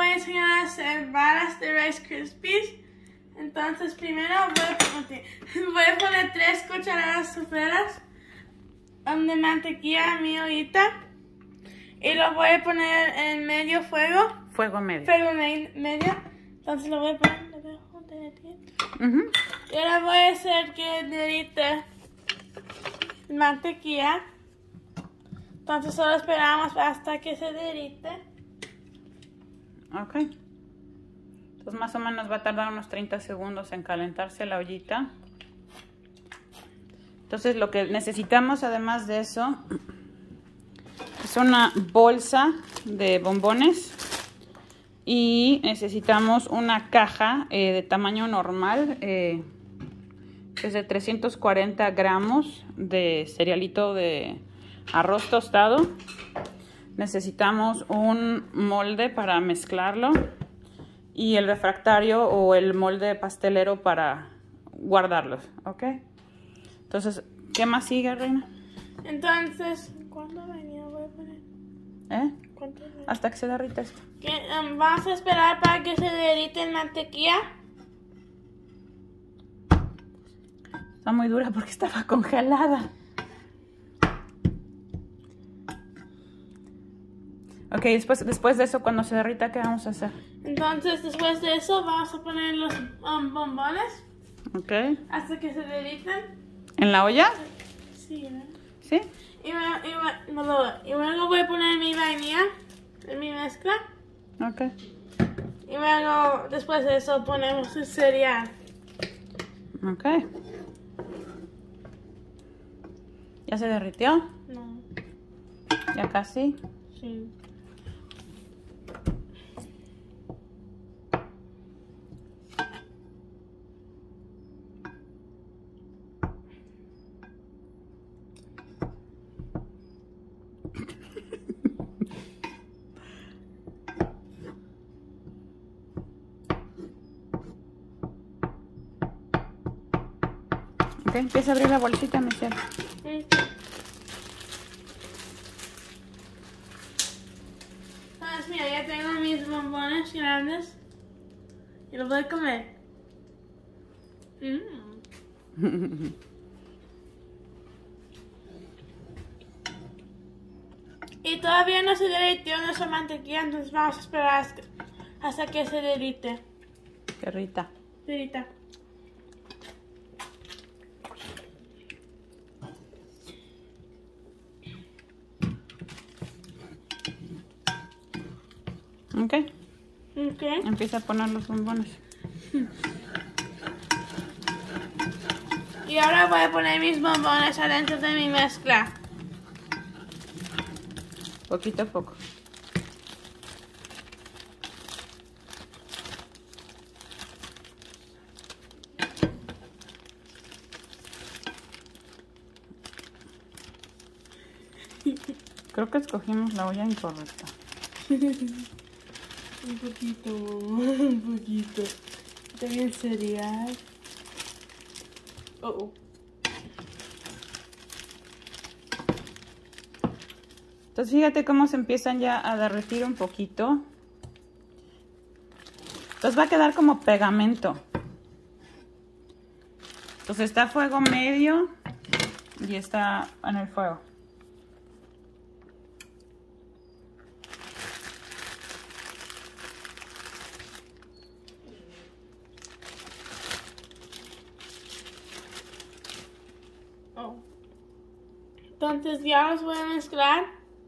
a enseñar a hacer varas de Rice Krispies. Entonces primero voy a poner 3 cucharadas soperas de mantequilla a mi ollita. Y lo voy a poner en medio fuego. Fuego medio. Fuego medio. Entonces lo voy a poner debajo de Y ahora voy a hacer que derrite mantequilla. Entonces solo esperamos hasta que se derrite. Ok. Entonces más o menos va a tardar unos 30 segundos en calentarse la ollita. Entonces lo que necesitamos además de eso es una bolsa de bombones. Y necesitamos una caja de tamaño normal, que es de 340 gramos de cerealito de arroz tostado. Necesitamos un molde para mezclarlo y el refractario o el molde pastelero para guardarlos, ¿ok? Entonces, ¿qué más sigue, Reina? Entonces, ¿cuánto venía voy a poner? ¿Eh? ¿Cuánto venía? Hasta que se derrita esto. Vamos a esperar para que se derrite en mantequilla. Está muy dura porque estaba congelada. Ok, después de eso, cuando se derrita, ¿qué vamos a hacer? Entonces, después de eso, vamos a poner los bombones. Ok. Hasta que se derritan. ¿En la olla? Sí, ¿verdad? ¿Sí? Y luego voy a poner mi vainilla en mi mezcla. Ok. Y luego, después de eso, ponemos el cereal. Ok. ¿Ya se derritió? No. ¿Ya casi? Sí. Ok, empieza a abrir la bolsita, Michelle. Pues mira, ya tengo mis bombones grandes. Y los voy a comer. Y todavía no se derritió nuestra mantequilla, entonces vamos a esperar hasta que se derrite. Qué rica. Derrita. Ok. Ok. Empieza a poner los bombones. Y ahora voy a poner mis bombones adentro de mi mezcla. Poquito a poco. Creo que escogimos la olla incorrecta. Un poquito, un poquito. También cereal. Entonces fíjate cómo se empiezan ya a derretir un poquito. Entonces va a quedar como pegamento. Entonces está a fuego medio y está en el fuego. Entonces ya los voy a mezclar.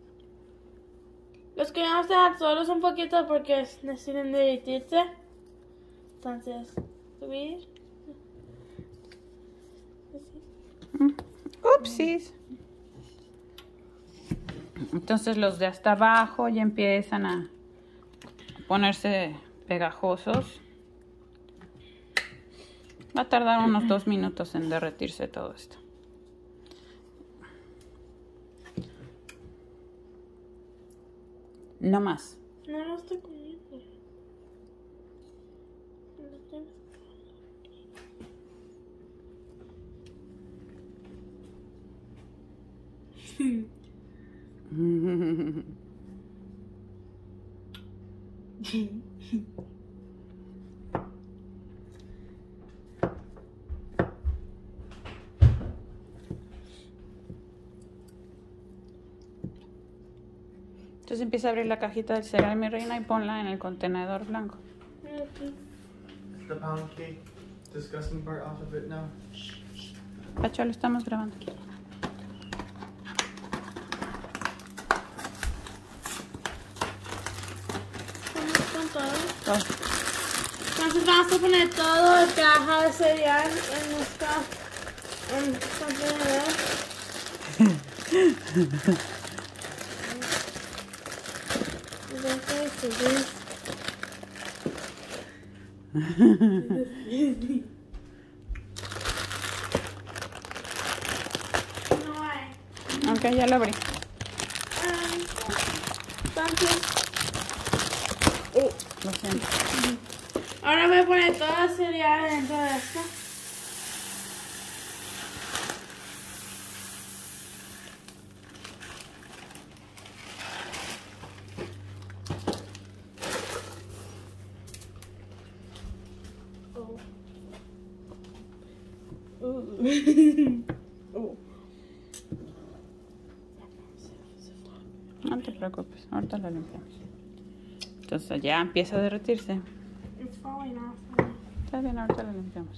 Los queremos dejar solos un poquito porque necesitan derretirse. Entonces, subir. Upsis. Entonces los de hasta abajo ya empiezan a ponerse pegajosos. Va a tardar unos 2 minutos en derretirse todo esto. No más. No lo estoy comiendo. Entonces empieza a abrir la cajita del cereal, mi reina, y ponla en el contenedor blanco. The pound cake disgusting part off of it now. Pacho, lo estamos grabando. Con todo. Todo. Entonces vamos a poner todo el caja de cereal en nuestra contenedor. No hay. Ok, ya lo abrí. Entonces, Lo siento. ahora voy a poner todo el cereal dentro de esto. No te preocupes, ahorita lo limpiamos. Entonces ya empieza a derretirse. It's falling off. Está bien, ahorita lo limpiamos.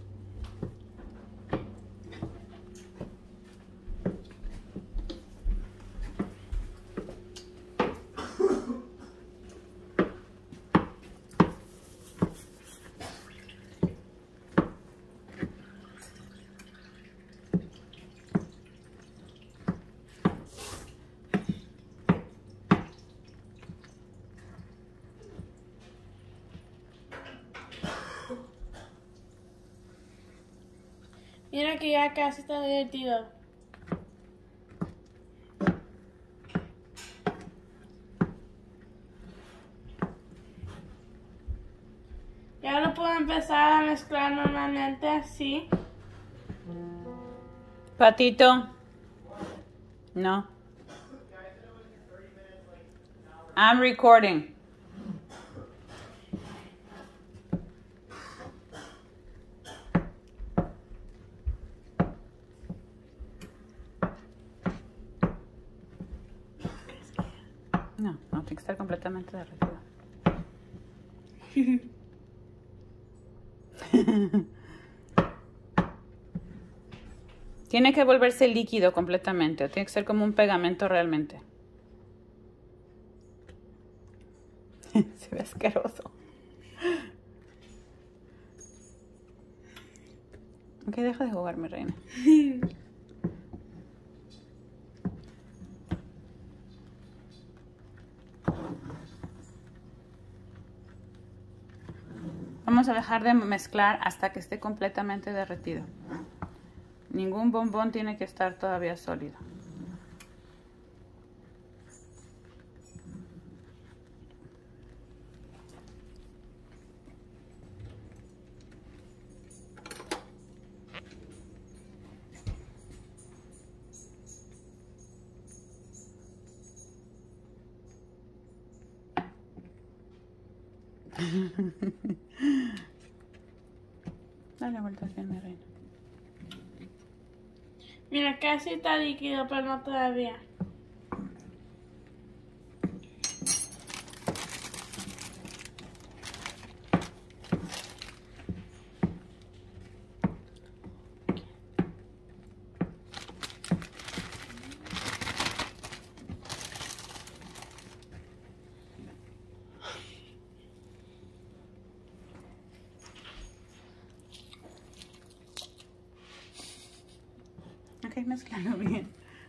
Mira que ya casi está derretido. Ya lo puedo empezar a mezclar normalmente así. Patito. No. I'm recording. No, no tiene que estar completamente derretido. Tiene que volverse líquido completamente, o tiene que ser como un pegamento realmente. Se ve asqueroso. Ok, deja de jugar, mi reina. Vamos a dejar de mezclar hasta que esté completamente derretido. Ningún bombón tiene que estar todavía sólido. Dale vueltas bien, mi reina. Mira, casi está líquido, pero no todavía. Ok, mezclalo bien.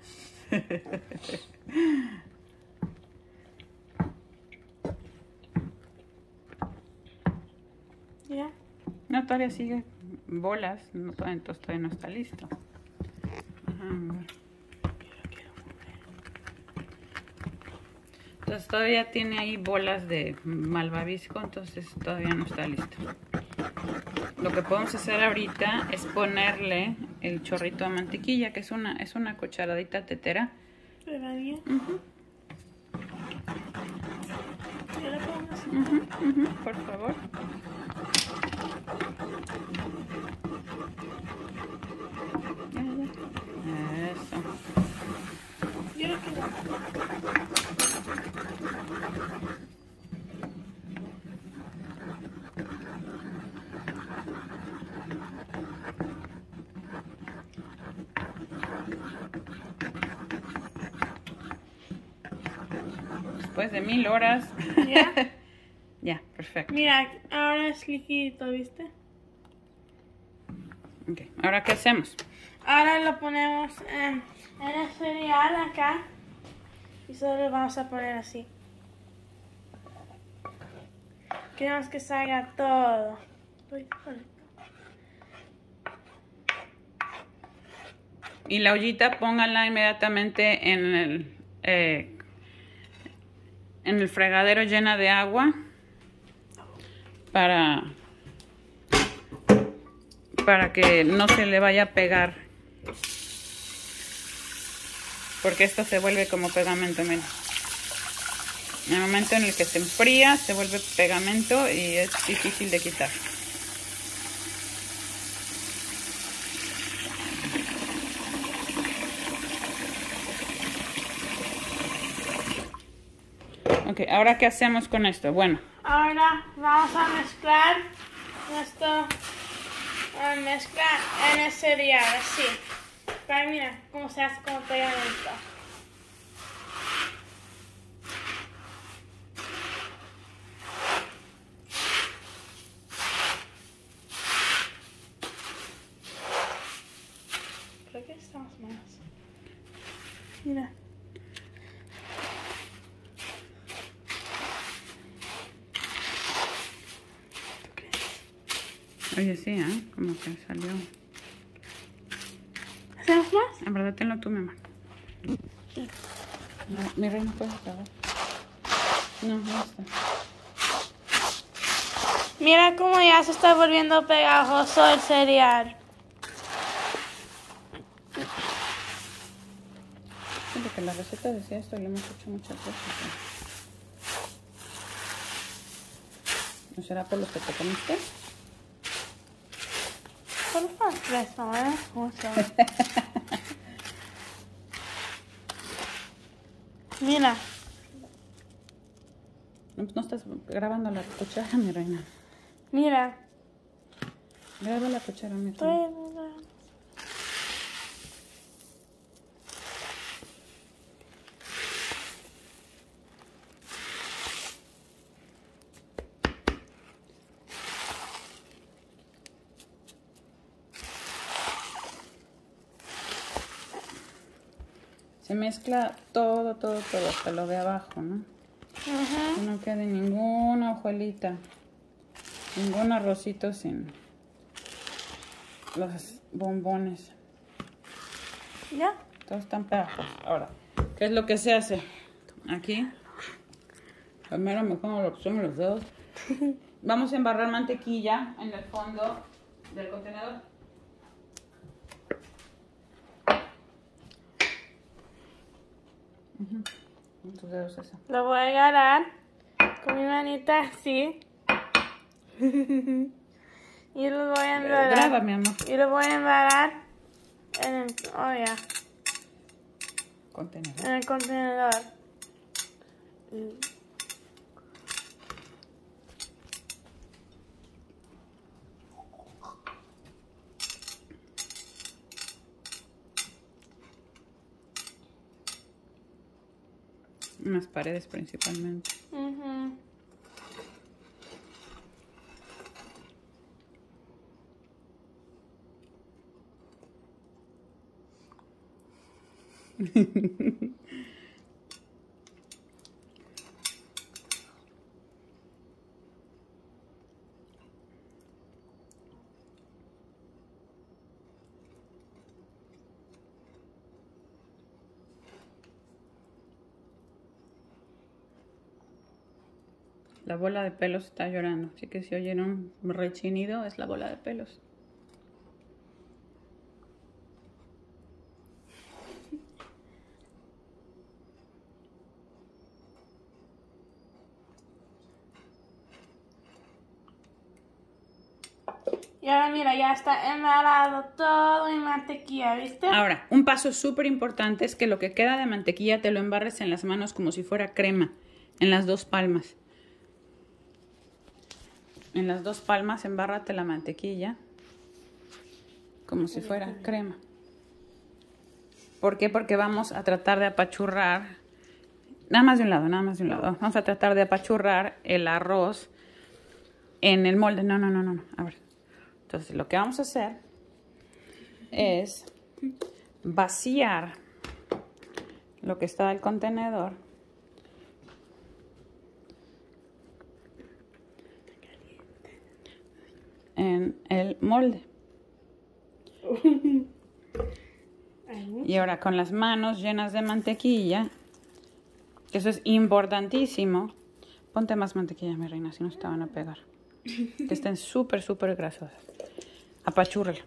¿Ya? No, todavía sigue bolas. No, entonces todavía no está listo. Ajá, a ver. Entonces todavía tiene ahí bolas de malvavisco, entonces todavía no está listo. Lo que podemos hacer ahorita es ponerle el chorrito de mantequilla, que es una cucharadita tetera. ¿Pero bien? Uh-huh. ¿Yo le pongo? Por favor. Eso. Yo lo quiero. Después de 1000 horas. ¿Ya? Ya, perfecto. Mira, ahora es líquido, ¿viste? Ok, ¿ahora qué hacemos? Ahora lo ponemos en el cereal acá. Y solo lo vamos a poner así. Queremos que salga todo. Y la ollita pónganla inmediatamente en el fregadero llena de agua para que no se le vaya a pegar, porque esto se vuelve como pegamento. Miren, en el momento en el que se enfría se vuelve pegamento y es difícil de quitar. Ok, ahora ¿qué hacemos con esto? Bueno, Ahora vamos a mezclar nuestro mezcla en el cereal, así. Pero mira cómo se hace como pegamento. Creo que estamos más. Mira. oye, sí, como que salió. ¿Hacemos más? En verdad, tenlo tú, mi amor. No, mi reina, ¿puedes acabar? No, ya está. Mira cómo ya se está volviendo pegajoso el cereal. Sí, porque la receta decía esto y lo hemos hecho muchas veces. ¿No será por los que te comiste? Solo para tres, ¿no? Mucho. Mira. No estás grabando la cuchara, mi reina. Mira. Graba la cuchara, mi reina. Se mezcla todo, hasta lo de abajo, ¿no? Que no quede ninguna hojuelita, ningún arrocito sin los bombones. ¿Ya? Todos están pegajosos. Ahora, ¿qué es lo que se hace? Aquí, primero me pongo lo que son los dedos. Vamos a embarrar mantequilla en el fondo del contenedor. Con tus dedos eso. Lo voy a agarrar con mi manita así. Y lo voy a embarrar. Graba, mi amor. Y lo voy a embarrar en el, Contenedor. en el contenedor. En las paredes principalmente. La bola de pelos está llorando, así que si oyen un rechinido es la bola de pelos. Y ahora mira, ya está embalado todo en mantequilla, ¿viste? Ahora, un paso súper importante es que lo que queda de mantequilla te lo embarres en las manos como si fuera crema, en las dos palmas. En las dos palmas embárrate la mantequilla como si fuera crema. ¿Por qué? Porque vamos a tratar de apachurrar, nada más de un lado, vamos a tratar de apachurrar el arroz en el molde. No, a ver. Entonces lo que vamos a hacer es vaciar lo que está del contenedor en el molde. Y ahora con las manos llenas de mantequilla, que eso es importantísimo. Ponte más mantequilla, mi reina, si no se te van a pegar. Que estén súper grasosas. Apachúrralo.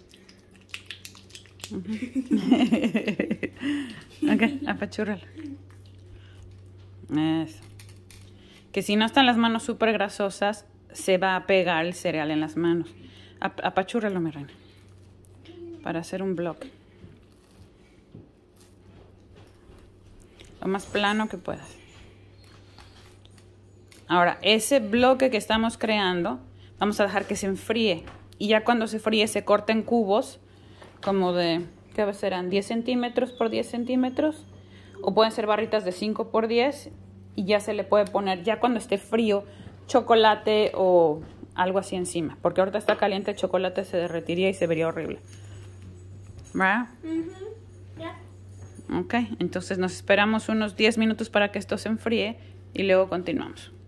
Ok, apachúrralo. Eso. Que si no están las manos súper grasosas, se va a pegar el cereal en las manos. Apachúrralo, mi reina. Para hacer un bloque. Lo más plano que puedas. Ahora, ese bloque que estamos creando, vamos a dejar que se enfríe. Y ya cuando se fríe, se corta en cubos, como de, ¿qué serán? 10 centímetros por 10 centímetros. O pueden ser barritas de 5 por 10. Y ya se le puede poner, ya cuando esté frío, chocolate o algo así encima. Porque ahorita está caliente, el chocolate se derretiría y se vería horrible. ¿Verdad? Ya. Ok, entonces nos esperamos unos 10 minutos para que esto se enfríe y luego continuamos.